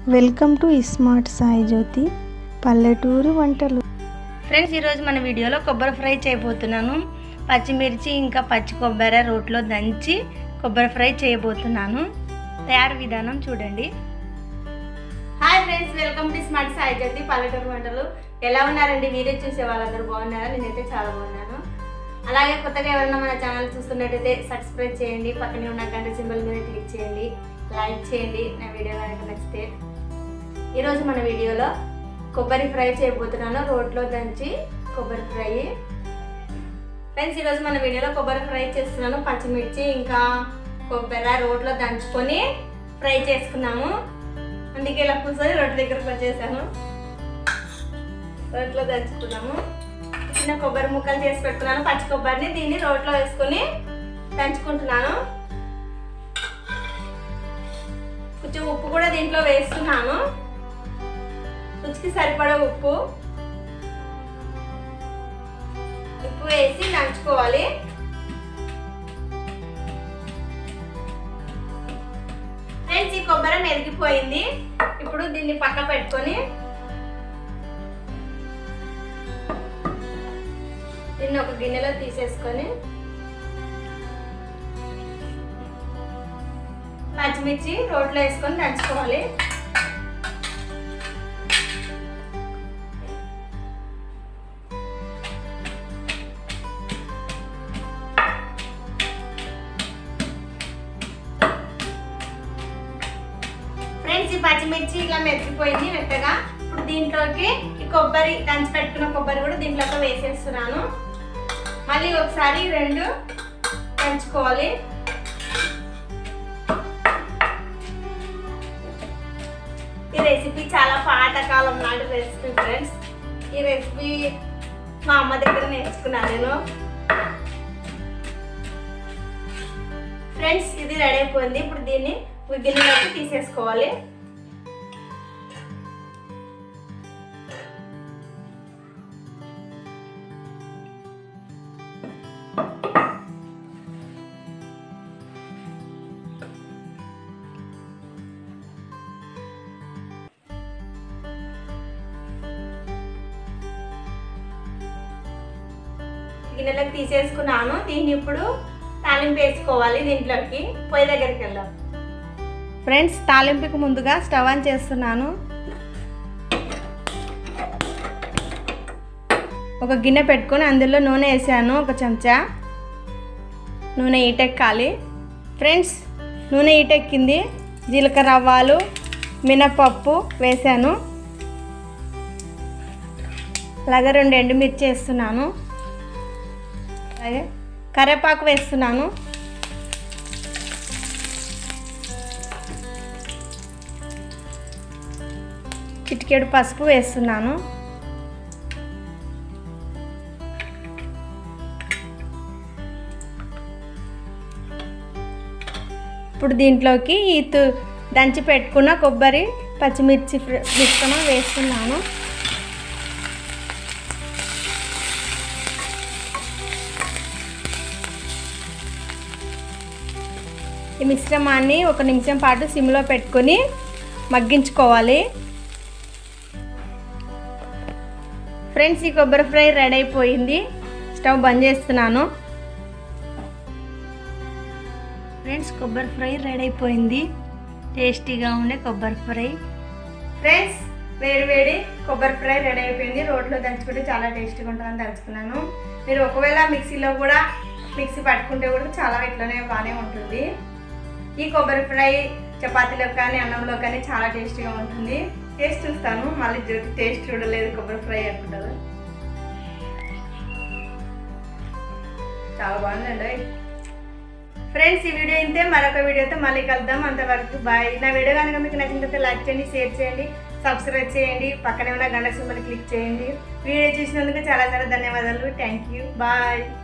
Welcome to smart Sai Jyothi పల్లెటూరు వంటలు. Friends, ఈరోజు మన వీడియోలో కొబ్బరి ఫ్రై చేయబోతున్నాను. పచ్చిమిర్చి ఇంకా పచ్చి కొబ్బరి రోట్లో దంచి కొబ్బరి ఫ్రై చేయబోతున్నాను. తయారు విధానం చూడండి. Hi friends, welcome to smart Sai Jyothi పల్లెటూరు వంటలు. ఎలా ఉన్నారండి? మీరే చూసే వాళ్ళందరూ బాగున్నారా? నేనైతే చాలా బాగున్నాను. అలాగే కొత్తగా ఎవరైనా మన ఛానల్ చూస్తున్నట్టయితే సబ్స్క్రైబ్ చేయండి, పక్కనే ఉన్న గంట సింబల్ మీద క్లిక్ చేయండి, లైక్ చేయండి నా వీడియో కనుక నచ్చితే. ఈరోజు మన వీడియోలో కొబ్బరి ఫ్రై చేయబోతున్నాను, రోట్లో దంచి కొబ్బరి ఫ్రై. ఫ్రెండ్స్, ఈరోజు మన వీడియోలో కొబ్బరి ఫ్రై చేస్తున్నాను. పచ్చిమిర్చి ఇంకా కొబ్బరి రోట్లో దంచుకొని ఫ్రై చేసుకున్నాము. అందుకే ఇలా కూర్చొని రోడ్డు దగ్గరకు వచ్చేసాను. రోట్లో దంచుకున్నాము. చిన్న కొబ్బరి ముక్కలు చేసి పెట్టుకున్నాను. పచ్చి కొబ్బరిని దీన్ని రోట్లో వేసుకొని దంచుకుంటున్నాను. కొంచెం ఉప్పు కూడా దీంట్లో వేస్తున్నాను, రుచికి సరిపడా ఉప్పు వేసి దంచుకోవాలి. ఫ్రెండ్స్, ఈ కొబ్బరి మెరిగిపోయింది. ఇప్పుడు దీన్ని పక్క పెట్టుకొని దీన్ని ఒక గిన్నెలో తీసేసుకొని పచ్చిమిర్చి రోట్లో వేసుకొని దంచుకోవాలి. ఫ్రెండ్స్, ఈ పచ్చిమిర్చి ఇలా మెరిగిపోయింది మెత్తగా. ఇప్పుడు దీంట్లోకి ఈ కొబ్బరి దంచి పెట్టుకున్న కొబ్బరి కూడా దీంట్లోకి వేసేస్తున్నాను. మళ్ళీ ఒకసారి రెండు దంచుకోవాలి. ఈ రెసిపీ చాలా పాతకాలం నాటి రెసిపీ ఫ్రెండ్స్. ఈ రెసిపీ మా అమ్మ దగ్గర నేర్చుకున్నాను నేను. ఫ్రెండ్స్, ఇది రెడీ అయిపోయింది. ఇప్పుడు దీన్ని గిన్నెలోకి తీసేసుకోవాలి. గిన్నెలోకి తీసేసుకున్నాను. దీన్ని ఇప్పుడు తాలింపు వేసుకోవాలి. దీంట్లోకి పొయ్యి దగ్గరికి వెళ్దాం. ఫ్రెండ్స్, తాలింపుకి ముందుగా స్టవ్ ఆన్ చేస్తున్నాను. ఒక గిన్నె పెట్టుకొని అందులో నూనె వేసాను. ఒక చెంచా నూనె ఈటెక్కాలి. ఫ్రెండ్స్, నూనె ఈటెక్కింది. జీలకర్ర, ఆవాలు, మినపప్పు వేసాను. అలాగే 2 ఎండుమిర్చి వేస్తున్నాను. అలాగే కరివేపాకు వేస్తున్నాను. చిటికెడు పసుపు వేస్తున్నాను. ఇప్పుడు దీంట్లోకి ఈ దంచి పెట్టుకున్న కొబ్బరి పచ్చిమిర్చి మిశ్రమం వేస్తున్నాను. ఈ మిశ్రమాన్ని 1 నిమిషం పాటు సిమ్లో పెట్టుకొని మగ్గించుకోవాలి. ఫ్రెండ్స్, ఈ కొబ్బరి ఫ్రై రెడీ అయిపోయింది. స్టవ్ బంద్ చేస్తున్నాను. ఫ్రెండ్స్, కొబ్బరి ఫ్రై రెడీ అయిపోయింది. టేస్టీగా ఉండే కొబ్బరి ఫ్రై. ఫ్రెండ్స్, వేడి కొబ్బరి ఫ్రై రెడీ అయిపోయింది. రోట్లో దంచుకుంటే చాలా టేస్టీగా ఉంటుందని దంచుకున్నాను. మీరు ఒకవేళ మిక్సీ పట్టుకుంటే కూడా చాలా ఇట్లనే బాగానే ఉంటుంది. ఈ కొబ్బరి ఫ్రై చపాతీలో కానీ అన్నంలో కానీ చాలా టేస్టీగా ఉంటుంది. టేస్ట్ చూస్తాను, మళ్ళీ టేస్ట్ చూడలేదు కొబ్బరి ఫ్రై అనుకుంటారు. చాలా బాగుందండి. ఫ్రెండ్స్, ఈ వీడియో ఇంతే. మరొక వీడియోతో మళ్ళీ కలుద్దాం. అంతవరకు బాయ్. నా వీడియో కనుక మీకు నచ్చినట్లయితే లైక్ చేయండి, షేర్ చేయండి, సబ్స్క్రైబ్ చేయండి, పక్కనే ఉన్న గంట సింబల్ క్లిక్ చేయండి. వీడియో చూసినందుకు చాలా ధన్యవాదాలు. Thank you. బాయ్.